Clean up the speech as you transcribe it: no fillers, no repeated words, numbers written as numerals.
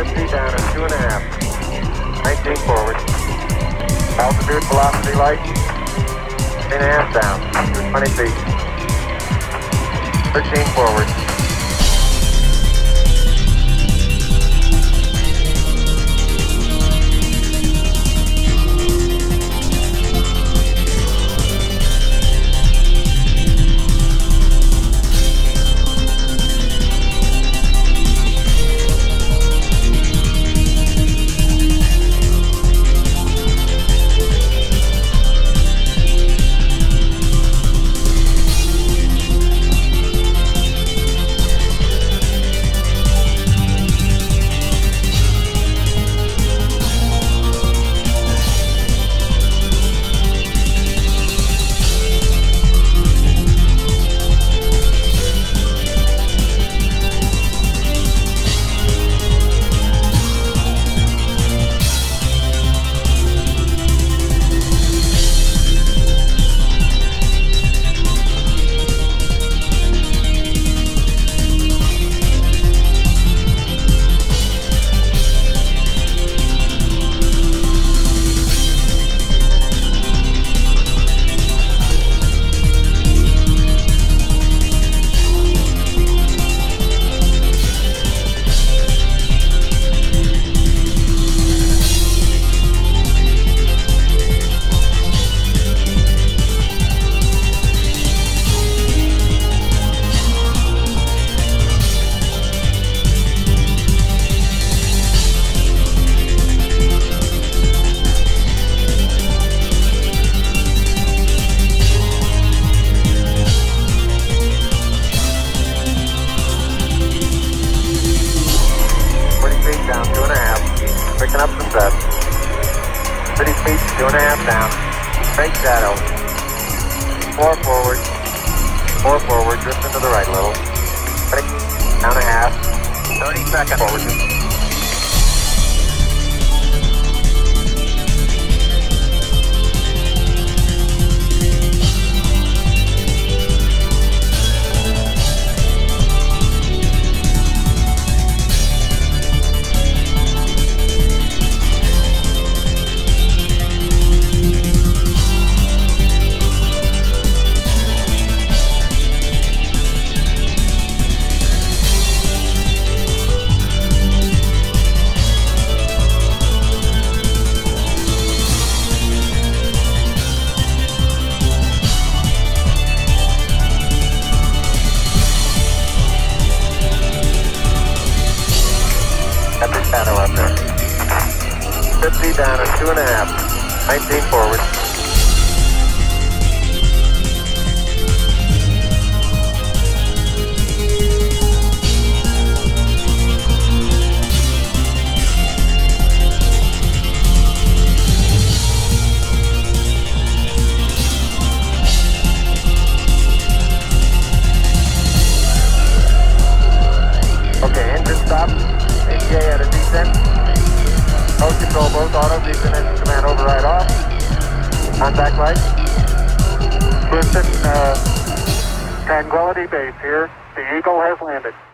50 down at 2.5. 19 forward. Altitude, velocity light. 3.5 down. 20 feet. 13 forward. Picking up some dust. 30 feet, 2.5 down. Straight shadow. 4 forward. 4 forward, drifting to the right a little. 20, down a half. 30 seconds forward. Epic shadow up there. 50 down at 2.5. 19 forward. Okay, engine stop. ATA at a descent. Nose control both auto, descent engine command override off. Contact light. Houston, Tranquility Base here. The Eagle has landed.